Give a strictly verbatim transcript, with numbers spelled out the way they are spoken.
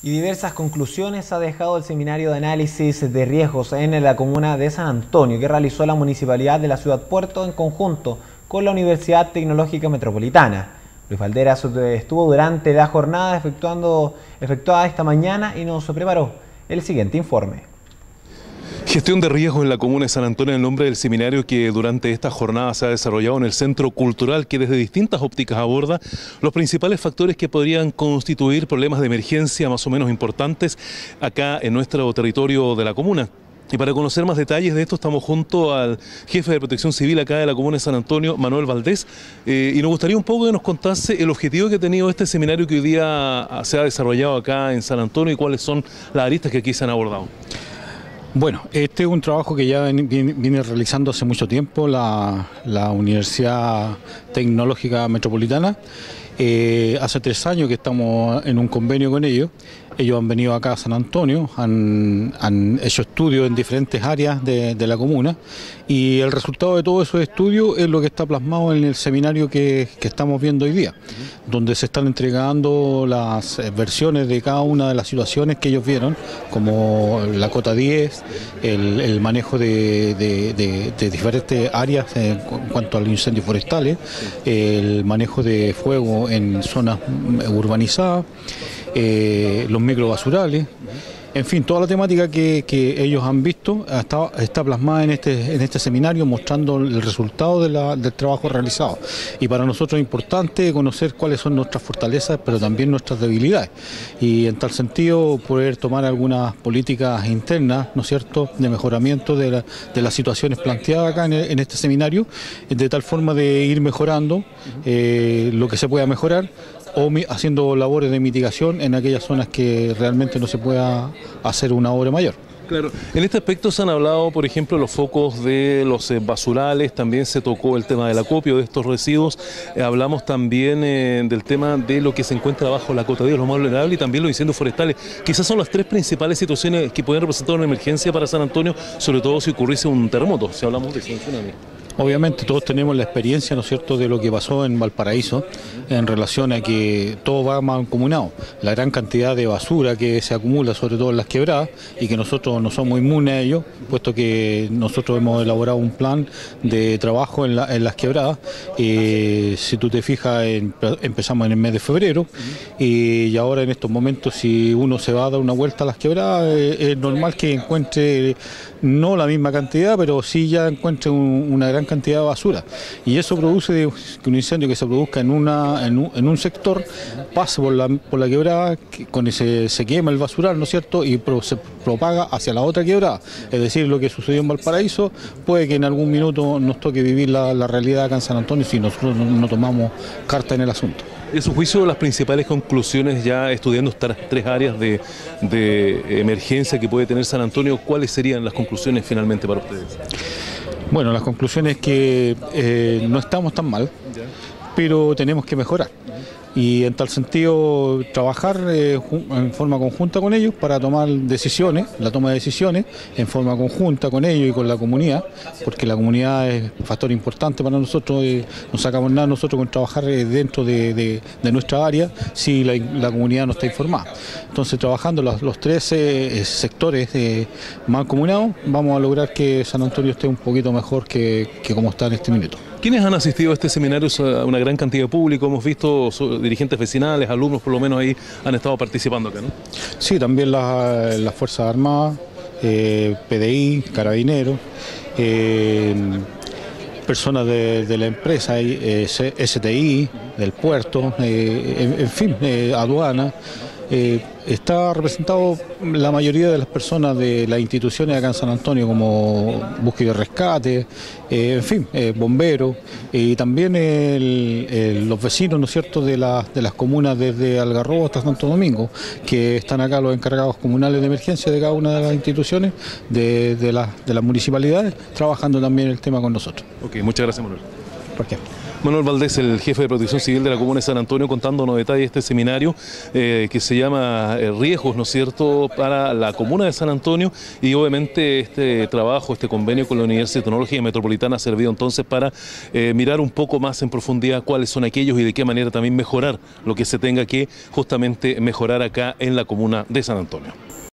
Y diversas conclusiones ha dejado el Seminario de Análisis de Riesgos en la comuna de San Antonio, que realizó la Municipalidad de la Ciudad Puerto en conjunto con la Universidad Tecnológica Metropolitana. Luis Valderas estuvo durante la jornada efectuando, efectuada esta mañana y nos preparó el siguiente informe. Gestión de riesgos en la comuna de San Antonio, en el nombre del seminario que durante esta jornada se ha desarrollado en el Centro Cultural, que desde distintas ópticas aborda los principales factores que podrían constituir problemas de emergencia más o menos importantes acá en nuestro territorio de la comuna. Y para conocer más detalles de esto estamos junto al jefe de Protección Civil acá de la comuna de San Antonio, Manuel Valdés, eh, y nos gustaría un poco que nos contase el objetivo que ha tenido este seminario que hoy día se ha desarrollado acá en San Antonio y cuáles son las aristas que aquí se han abordado. Bueno, este es un trabajo que ya viene, viene realizando hace mucho tiempo la, la Universidad Tecnológica Metropolitana. Eh, hace tres años que estamos en un convenio con ellos. Ellos han venido acá a San Antonio, han, han hecho estudios en diferentes áreas de, de la comuna y el resultado de todos esos estudios es lo que está plasmado en el seminario que, que estamos viendo hoy día, donde se están entregando las versiones de cada una de las situaciones que ellos vieron, como la cota diez, el, el manejo de, de, de, de diferentes áreas en cuanto a los incendios forestales, el manejo de fuego en zonas urbanizadas, Eh, los microbasurales, en fin, toda la temática que, que ellos han visto está, está plasmada en este, en este seminario, mostrando el resultado de la, del trabajo realizado. Y para nosotros es importante conocer cuáles son nuestras fortalezas, pero también nuestras debilidades. Y en tal sentido, poder tomar algunas políticas internas, ¿no es cierto?, de mejoramiento de, la, de las situaciones planteadas acá en, en este seminario, de tal forma de ir mejorando eh, lo que se pueda mejorar, o haciendo labores de mitigación en aquellas zonas que realmente no se pueda hacer una obra mayor. Claro, en este aspecto se han hablado, por ejemplo, los focos de los eh, basurales, también se tocó el tema del acopio de estos residuos, eh, hablamos también eh, del tema de lo que se encuentra bajo la cota diez, lo más vulnerable, y también los incendios forestales. Quizás son las tres principales situaciones que pueden representar una emergencia para San Antonio, sobre todo si ocurriese un terremoto, si hablamos de tsunami. Obviamente todos tenemos la experiencia, ¿no es cierto?, de lo que pasó en Valparaíso en relación a que todo va mancomunado. La gran cantidad de basura que se acumula, sobre todo en las quebradas, y que nosotros no somos inmunes a ello, puesto que nosotros hemos elaborado un plan de trabajo en, la, en las quebradas. Eh, si tú te fijas, en, empezamos en el mes de febrero, y ahora en estos momentos, si uno se va a dar una vuelta a las quebradas, eh, es normal que encuentre no la misma cantidad, pero sí ya encuentre un, una gran cantidad de basura, y eso produce que un incendio que se produzca en, una, en, un, en un sector pase por la, por la quebrada, que con ese se quema el basural, ¿no es cierto?, y pro, se propaga hacia la otra quebrada. Es decir, lo que sucedió en Valparaíso puede que en algún minuto nos toque vivir la, la realidad acá en San Antonio si nosotros no, no tomamos carta en el asunto. En su juicio, las principales conclusiones, ya estudiando estas tres áreas de, de emergencia que puede tener San Antonio, ¿cuáles serían las conclusiones finalmente para ustedes? Bueno, las conclusiones es que eh, no estamos tan mal, pero tenemos que mejorar. Y en tal sentido, trabajar eh, en forma conjunta con ellos para tomar decisiones, la toma de decisiones en forma conjunta con ellos y con la comunidad, porque la comunidad es un factor importante para nosotros. Eh, no sacamos nada nosotros con trabajar eh, dentro de, de, de nuestra área si la, la comunidad no está informada. Entonces, trabajando los, los tres eh, sectores eh, mancomunados, vamos a lograr que San Antonio esté un poquito mejor que, que como está en este minuto. ¿Quiénes han asistido a este seminario? Una gran cantidad de público, hemos visto dirigentes vecinales, alumnos por lo menos ahí han estado participando acá, ¿no? Sí, también las, las Fuerzas Armadas, eh, P D I, Carabineros, eh, personas de, de la empresa, eh, S T I, del puerto, eh, en, en fin, eh, aduana. Eh, está representado la mayoría de las personas de las instituciones acá en San Antonio, como búsqueda y rescate, eh, en fin, eh, bomberos, eh, y también el, el, los vecinos, ¿no es cierto?, de, la, de las comunas desde Algarrobo hasta Santo Domingo, que están acá los encargados comunales de emergencia de cada una de las instituciones, de, de, la, de las municipalidades, trabajando también el tema con nosotros. Ok, muchas gracias, Manuel. ¿Por qué? Manuel Valdés, el jefe de Protección Civil de la Comuna de San Antonio, contándonos detalles de este seminario eh, que se llama eh, Riesgos, ¿no es cierto?, para la Comuna de San Antonio, y obviamente este trabajo, este convenio con la Universidad Tecnológica Metropolitana ha servido entonces para eh, mirar un poco más en profundidad cuáles son aquellos y de qué manera también mejorar lo que se tenga que justamente mejorar acá en la Comuna de San Antonio.